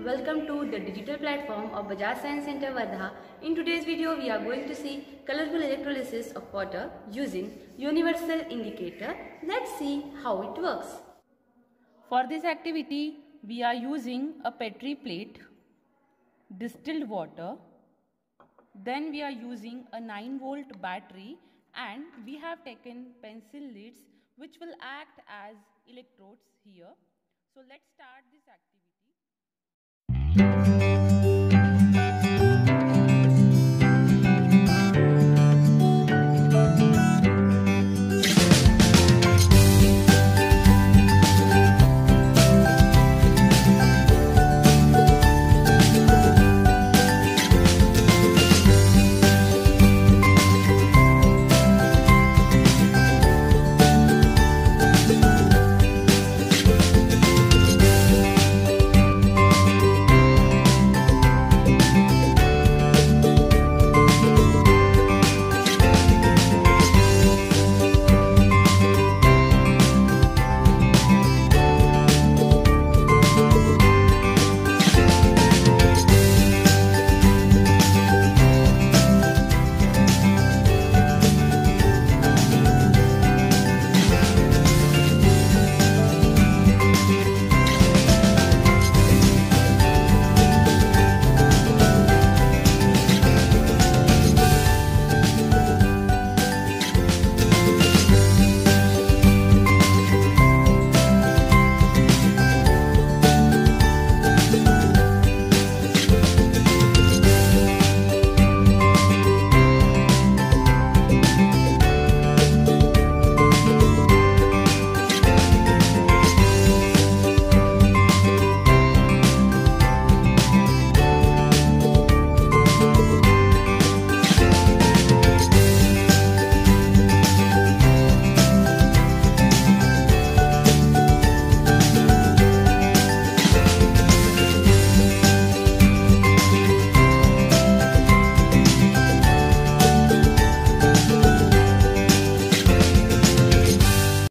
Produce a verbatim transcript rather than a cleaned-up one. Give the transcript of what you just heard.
welcome to the digital platform of Bajaj Science Center Wardha. In today's video, we are going to see colorful electrolysis of water using universal indicator. Let's see how it works. For this activity, we are using a Petri plate, distilled water, then we are using a nine volt battery, and we have taken pencil leads which will act as electrodes here. So let's start this activity.